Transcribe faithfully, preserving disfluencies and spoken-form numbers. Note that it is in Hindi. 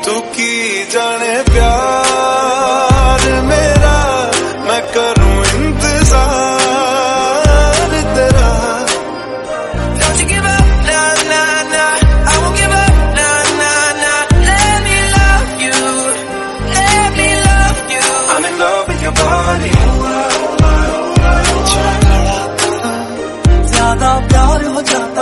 तू की जाने प्यार मेरा, मैं करूं इंतजार तेरा। Don't you give up, nah, nah, nah, I won't give up, nah, nah, nah. Let me love you, let me love you. I'm in love with your body. ज्यादा प्यार हो जाता